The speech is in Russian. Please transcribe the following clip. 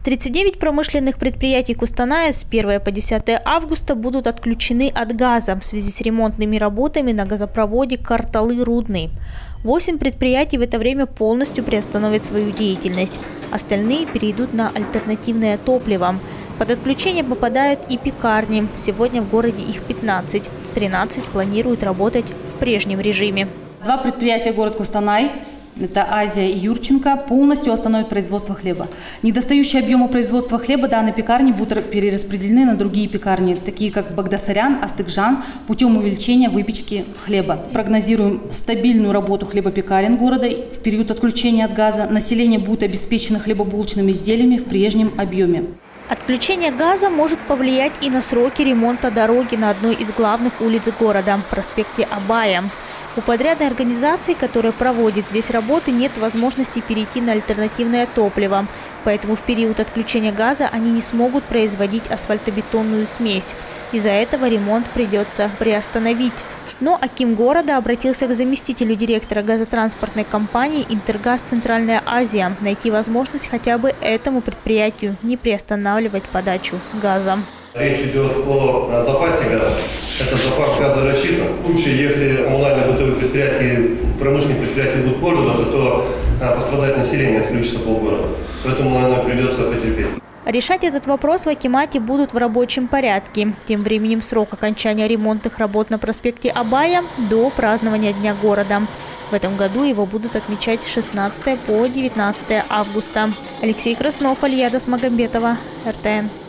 39 промышленных предприятий Кустаная с 1 по 10 августа будут отключены от газа в связи с ремонтными работами на газопроводе Карталы-Рудный. 8 предприятий в это время полностью приостановят свою деятельность. Остальные перейдут на альтернативное топливо. Под отключение попадают и пекарни. Сегодня в городе их 15. 13 планируют работать в прежнем режиме. 2 предприятия город Кустанай, это Азия и Юрченко, полностью остановят производство хлеба. Недостающие объемы производства хлеба данной пекарни будут перераспределены на другие пекарни, такие как Багдасарян, Астыкжан, путем увеличения выпечки хлеба. Прогнозируем стабильную работу хлебопекарен города в период отключения от газа. Население будет обеспечено хлебобулочными изделиями в прежнем объеме. Отключение газа может повлиять и на сроки ремонта дороги на одной из главных улиц города – проспекте Абая. У подрядной организации, которая проводит здесь работы, нет возможности перейти на альтернативное топливо. Поэтому в период отключения газа они не смогут производить асфальтобетонную смесь. Из-за этого ремонт придется приостановить. Но аким города обратился к заместителю директора газотранспортной компании «Интергаз Центральная Азия» найти возможность хотя бы этому предприятию не приостанавливать подачу газа. Речь идет о запасе газа. Этот запас газа рассчитан. В случае, если коммунальные бытовые предприятия, промышленные предприятия будут пользоваться, то пострадает население, отключится полгорода. Поэтому, наверное, придется потерпеть. Решать этот вопрос в акимате будут в рабочем порядке. Тем временем срок окончания ремонтных работ на проспекте Абая до празднования Дня города. В этом году его будут отмечать с 16 по 19 августа. Алексей Краснов, Альяда Смагамбетова, РТН.